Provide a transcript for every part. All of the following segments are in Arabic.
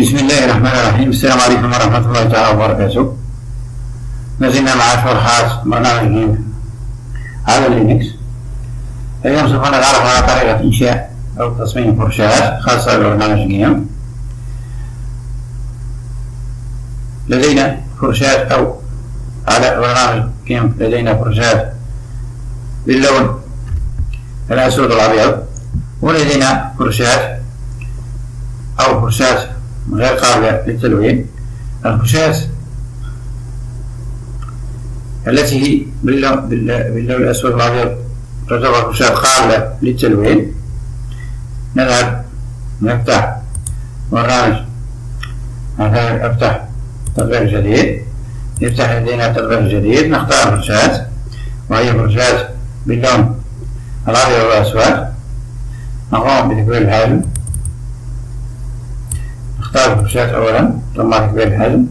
بسم الله الرحمن الرحيم. السلام عليكم ورحمة الله تعالى وبركاته. نزلنا مع شروحات برنامج على لينكس. اليوم سوف نتعرف على طريقة إنشاء أو تصميم فرشاة خاصة ببرنامج جيم. لدينا فرشاة أو على برنامج جيم لدينا فرشاة باللون الأسود والأبيض، ولدينا فرشاة أو فرشاة غير قابلة للتلوين. الفرشاة التي هي باللون الأسود والأبيض تعتبر فرشاة قابلة للتلوين. نذهب نفتح برنامج، أفتح تطبيق جديد، يفتح لدينا تطبيق جديد، نختار فرشاة وهي فرشاة باللون الأبيض والأسود. نقوم بتكبير الحجم، نختار الفرشاة أولا ثم تكبير الحجم.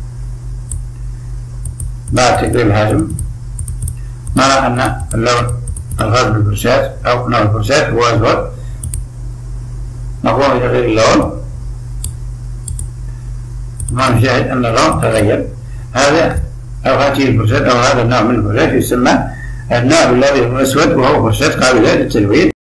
بعد تكبير الحجم نرى أن اللون الخاص بالفرشاة أو نوع الفرشاة هو أسود. نقوم بتغيير اللون ثم نشاهد أن اللون تغير. هذا أو هذه الفرشاة أو هذا النوع من الفرشاة يسمى النوع الأبيض والأسود، وهو فرشاة قابلة للتلوين.